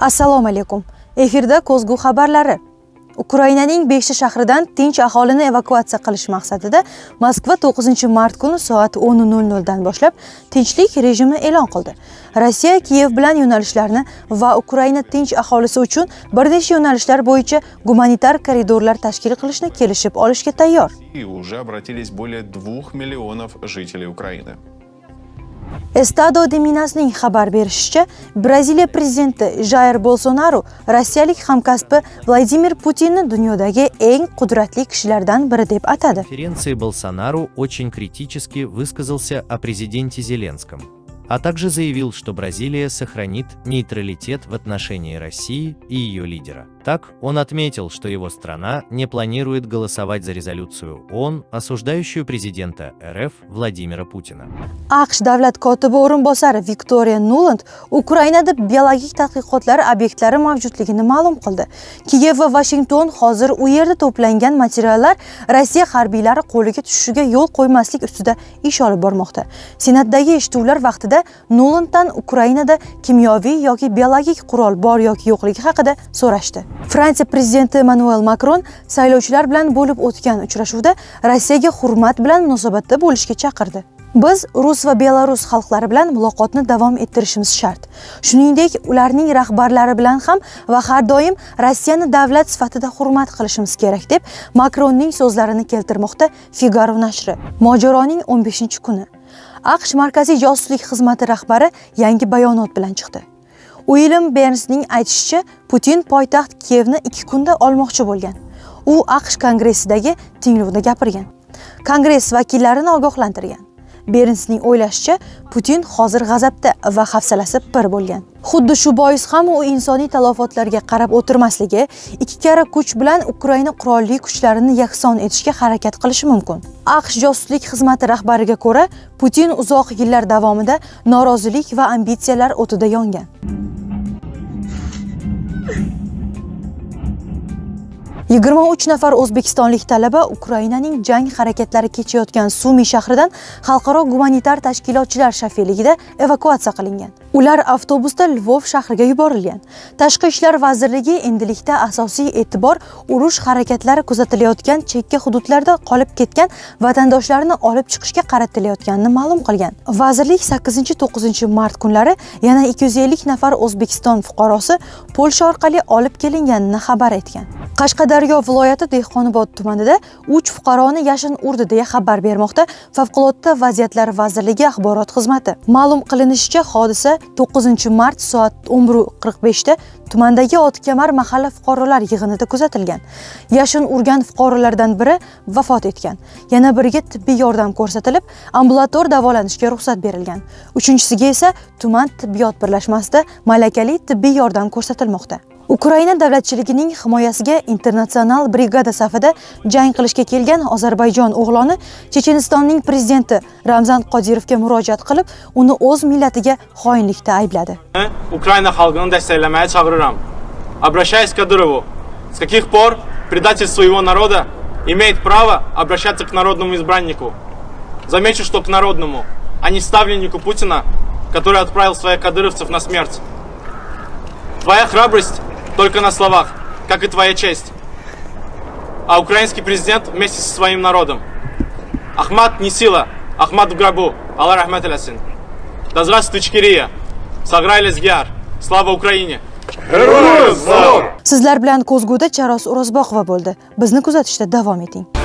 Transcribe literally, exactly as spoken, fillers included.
Assalomu alaykum. Efirda Ko'zgu xabarlari. Ukrainaning beshta shahridan tinch aholini evakuatsiya qilish maqsadida Moskva to'qqizinchi mart kuni soat o'n nol nol dan boshlab tinchlik rejimi e'lon qildi. Rossiya Kiyev bilan yo'nalishlarni va Ukraina tinch aholisi uchun bir nechta yo'nalishlar bo'yicha gumanitar koridorlar tashkil qilishni kelishib olishga tayyor. Уже обратились более двух миллионов жителей Украины. Estado de Minas'ning xabar berishicha, Braziliya prezidenti Jair Bolsonaro rossiyalik hamkasbi Vladimir Putinni dunyodagi eng qudratli kishilardan biri deb atadi. На конференции Болсонaro очень критически высказался о президенте Зеленском, а также заявил, что Бразилия сохранит нейтралитет в отношении России и ее лидера. Так, он отметил, что его страна не планирует голосовать за резолюцию ООН, осуждающую президента РФ Владимира Путина. AQSh davlat kotibi o'rinbosari Victoria Nuland Ukrainada biologik tadqiqotlar obyektlari mavjudligini ma'lum qildi. Kiyev va Washington hozir u yerda to'plangan materiallar Rossiya harbiylari qo'liga tushishiga yo'l qo'ymaslik ustida ish olib bormoqda. Senatdagi eshituvlar vaqtida Nulanddan Ukrainada kimyoviy yoki biologik qurol bor yoki yo'qligi haqida so'rashdi. Fransiya prezidenti Emmanuel Macron saylovchilar bilan bo'lib o'tgan uchrashuvda Rossiyaga hurmat bilan munosabatda bo'lishga chaqirdi. Biz Rus va Belarus xalqlari bilan muloqotni davom ettirishimiz shart. Shuningdek, ularning rahbarlari bilan ham va har doim Rossiyani davlat sifatida hurmat qilishimiz kerak deb Macronning so'zlarini keltirmoqda Figaro nashri. Mojaroning o'n beshinchi kuni AQSh Markaziy josuslik xizmati rahbari yangi bayonot bilan chiqdi. William Burnsning aytishicha, Putin poytaxt Kiyevni ikki kunda olmoqchi bo'lgan. U AQSh Kongressidagi tinglovda gapirgan. Kongress vakillarini ogohlantirgan. Burnsning o'ylashicha, Putin hozir g'azabda va hafsalasi pir bo'lgan. Xuddi shu bois ham u insoniy talafotlarga qarab o'tirmasligi, ikki karra kuch bilan Ukraina qurolli kuchlarini yakson etishga harakat qilishi mumkin. AQSh josuslik xizmati rahbariga ko'ra, Putin uzoq yillar davomida norozilik va ambitsiyalar o'tida yongan. yigirma uch nafar o'zbekistonlik talaba Ukrainaning jang harakatlari kechayotgan Sumi shahridan xalqaro gumanitar tashkilotchilar shafeligida evakuatsiya qilingan. Ular avtobusda Lvov shahriga yuborilgan. Tashqi ishlar vazirligi endilikda asosiy e'tibor urush harakatlari kuzatilayotgan chekka hududlarda qolib ketgan vatandoshlarni olib chiqishga qaratilayotganini ma'lum qilgan. Vazirlik sakkizinchi to'qqizinchi mart kunlari yana ikki yuz ellik nafar O'zbekiston fuqarosi Polsha orqali olib kelinganini xabar etgan. Qashqadaryo viloyati Dehqonobod tumanida uch fuqaroni yashin urdi deya xabar bermoqda Favqulodda vaziyatlar vazirligi axborot xizmati. Ma'lum qilinishicha, hodisa to'qqizinchi mart soat o'n bir qirq besh da tumandagi Otkamar mahalla fuqarolar yig'inida kuzatilgan. Yashin urgan fuqarolardan biri vafot etgan. Yana biriga tibbiy yordam ko'rsatilib, ambulator davolanishga ruxsat berilgan. Uchinchisiga esa tuman tibbiyot birlashmasida malakali tibbiy yordam ko'rsatilmoqda. Ukraina davlatchiligining himoyasiga internatsional brigada safida jang qilishga kelgan Ozarbayjon o'g'loni Chechenistonning prezidenti Ramzan Qodirovga murojaat qilib, uni o'z millatiga xoinlikda aybladi. Ukraina xalqini desteklemeye çağırıram. Обращаясь к Кадырову, с каких пор предатель своего народа имеет право обращаться к народному избраннику? Замечу, что к народному, а не ставленнику Путина, который отправил своих кадыровцев на смерть. Твоя храбрость только на словах, как и твоя честь. А украинский президент вместе со своим народом. Ахмат не сила, Ахмат в гробу. Аллах рахмат алясин. Да здравствует Ичкерия. Саграй лезгияр. Слава Украине! Sizlar bilan Ko'zguda Charos O'rozboqova bo'ldi. Bizni kuzatishda davom eting.